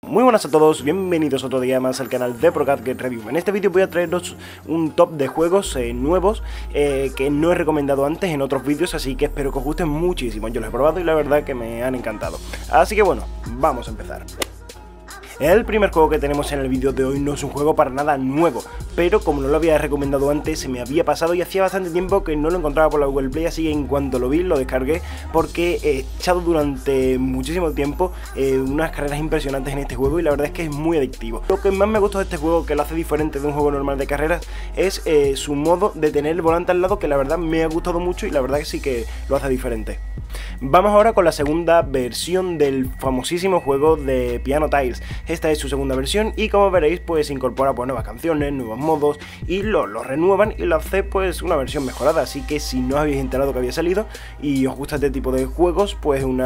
Muy buenas a todos, bienvenidos otro día más al canal de ProCatGame Review. En este vídeo voy a traeros un top de juegos nuevos que no he recomendado antes en otros vídeos, así que espero que os gusten muchísimo. Yo los he probado y la verdad que me han encantado. Así que bueno, vamos a empezar. El primer juego que tenemos en el vídeo de hoy no es un juego para nada nuevo, pero como no lo había recomendado antes, se me había pasado y hacía bastante tiempo que no lo encontraba por la Google Play, así que en cuanto lo vi, lo descargué porque he echado durante muchísimo tiempo unas carreras impresionantes en este juego y la verdad es que es muy adictivo. Lo que más me gustó de este juego, que lo hace diferente de un juego normal de carreras, es su modo de tener el volante al lado, que la verdad me ha gustado mucho y la verdad que sí que lo hace diferente. Vamos ahora con la segunda versión del famosísimo juego de Piano Tiles. Esta es su segunda versión y como veréis pues incorpora pues nuevas canciones, nuevos modos y lo renuevan y lo hace pues una versión mejorada, así que si no habéis enterado que había salido y os gusta este tipo de juegos, pues un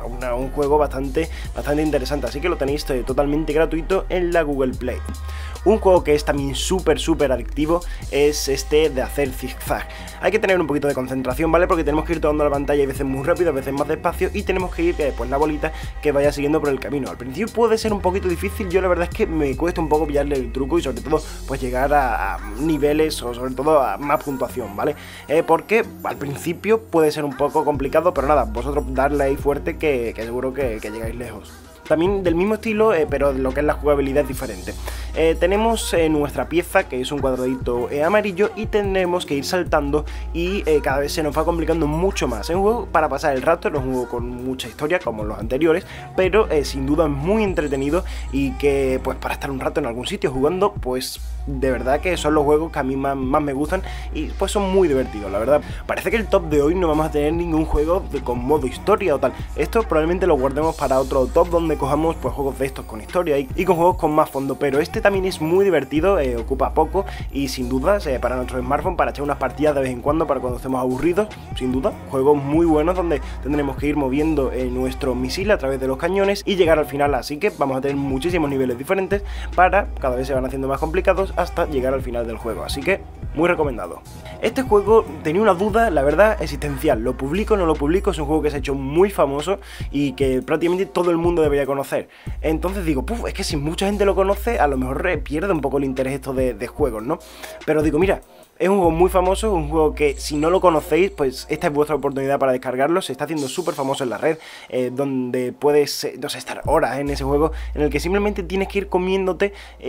juego bastante interesante, así que lo tenéis totalmente gratuito en la Google Play. Un juego que es también súper adictivo es este de hacer zigzag. Hay que tener un poquito de concentración, ¿vale? Porque tenemos que ir tomando la pantalla a veces muy rápido, a veces más despacio y tenemos que ir pues la bolita que vaya siguiendo por el camino. Al principio puede ser un poquito difícil, yo la verdad es que me cuesta un poco pillarle el truco y sobre todo pues llegar a niveles o sobre todo a más puntuación, ¿vale? Porque al principio puede ser un poco complicado, pero nada, vosotros darle ahí fuerte que seguro que llegáis lejos. También del mismo estilo, pero lo que es la jugabilidad es diferente. Tenemos nuestra pieza, que es un cuadradito amarillo, y tendremos que ir saltando y cada vez se nos va complicando mucho más. Es un juego para pasar el rato, no es un juego con mucha historia como los anteriores, pero sin duda es muy entretenido y que pues para estar un rato en algún sitio jugando, pues de verdad que son los juegos que a mí más me gustan y pues son muy divertidos, la verdad. Parece que el top de hoy no vamos a tener ningún juego con modo historia o tal. Esto probablemente lo guardemos para otro top donde cojamos pues juegos de estos con historia y con juegos con más fondo, pero este también es muy divertido, ocupa poco y sin dudas para nuestro smartphone, para echar unas partidas de vez en cuando, para cuando estemos aburridos, sin duda, juegos muy buenos donde tendremos que ir moviendo nuestro misil a través de los cañones y llegar al final, así que vamos a tener muchísimos niveles diferentes para cada vez se van haciendo más complicados hasta llegar al final del juego, así que muy recomendado. Este juego tenía una duda, la verdad, existencial. ¿Lo publico o no lo publico? Es un juego que se ha hecho muy famoso y que prácticamente todo el mundo debería conocer. Entonces digo, es que si mucha gente lo conoce, a lo mejor pierde un poco el interés esto de juegos, ¿no? Pero digo, mira, es un juego muy famoso, un juego que si no lo conocéis, pues esta es vuestra oportunidad para descargarlo. Se está haciendo súper famoso en la red, donde puedes, no sé, estar horas en ese juego, en el que simplemente tienes que ir comiéndote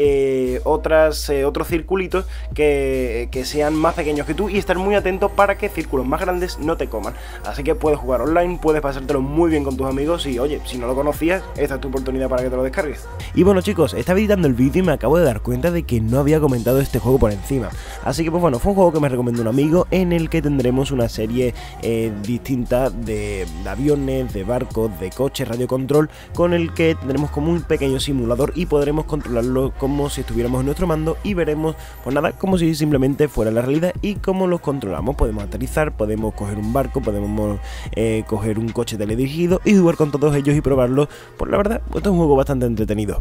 otros circulitos que sean más pequeños que tú y estar muy atento para que círculos más grandes no te coman. Así que puedes jugar online, puedes pasártelo muy bien con tus amigos y oye, si no lo conocías, esta es tu oportunidad para que te lo descargues. Y bueno chicos, estaba editando el vídeo y me acabo de dar cuenta de que no había comentado este juego por encima. Así que pues bueno, fue un juego que me recomendó un amigo en el que tendremos una serie distinta de aviones, de barcos, de coches, radiocontrol, con el que tendremos como un pequeño simulador y podremos controlarlo como si estuviéramos en nuestro mando y veremos pues nada, como si simplemente fuera la realidad y cómo los controlamos. Podemos aterrizar, podemos coger un barco, podemos coger un coche teledirigido y jugar con todos ellos y probarlos. Pues la verdad, esto es un juego bastante entretenido.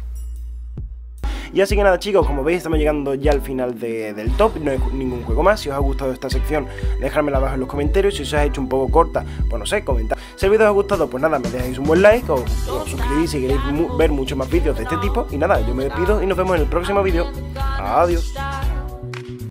Y así que nada chicos, como veis estamos llegando ya al final del top, no hay ningún juego más. Si os ha gustado esta sección, dejármela abajo en los comentarios. Si os ha hecho un poco corta, pues no sé, comentad. Si el vídeo os ha gustado, pues nada, me dejáis un buen like o suscribís si queréis ver muchos más vídeos de este tipo. Y nada, yo me despido y nos vemos en el próximo vídeo. Adiós.